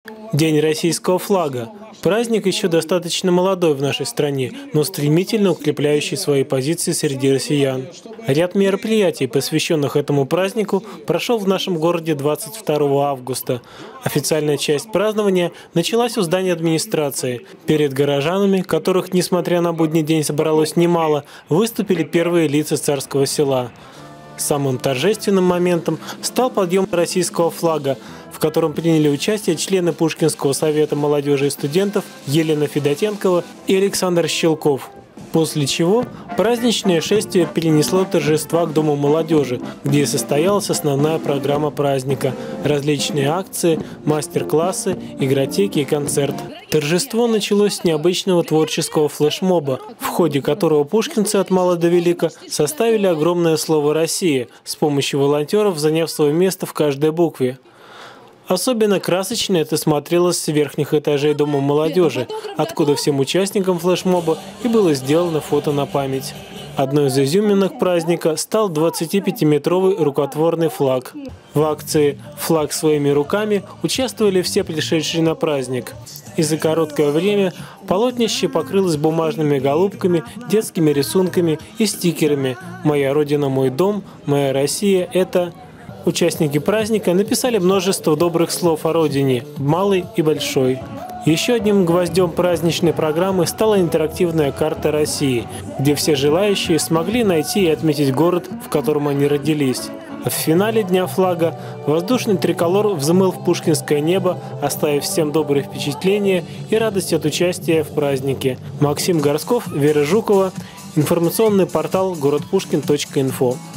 День российского флага. Праздник еще достаточно молодой в нашей стране, но стремительно укрепляющий свои позиции среди россиян. Ряд мероприятий, посвященных этому празднику, прошел в нашем городе 22 августа. Официальная часть празднования началась у здания администрации. Перед горожанами, которых, несмотря на будний день, собралось немало, выступили первые лица Царского Села. Самым торжественным моментом стал подъем российского флага, в котором приняли участие члены Пушкинского совета молодежи и студентов Елена Федотенкова и Александр Щелков. После чего праздничное шествие перенесло торжества к Дому молодежи, где состоялась основная программа праздника – различные акции, мастер-классы, игротеки и концерт. Торжество началось с необычного творческого флешмоба, в ходе которого пушкинцы от мала до велика составили огромное слово «Россия» с помощью волонтеров, заняв свое место в каждой букве. Особенно красочно это смотрелось с верхних этажей Дома молодежи, откуда всем участникам флешмоба и было сделано фото на память. Одной из изюминок праздника стал 25-метровый рукотворный флаг. В акции «Флаг своими руками» участвовали все пришедшие на праздник. И за короткое время полотнище покрылось бумажными голубками, детскими рисунками и стикерами «Моя Родина, мой дом», «Моя Россия – это…». Участники праздника написали множество добрых слов о родине, малой и большой. Еще одним гвоздем праздничной программы стала интерактивная карта России, где все желающие смогли найти и отметить город, в котором они родились. В финале Дня флага воздушный триколор взмыл в пушкинское небо, оставив всем добрые впечатления и радость от участия в празднике. Максим Горсков, Вера Жукова, информационный портал городпушкин.инфо.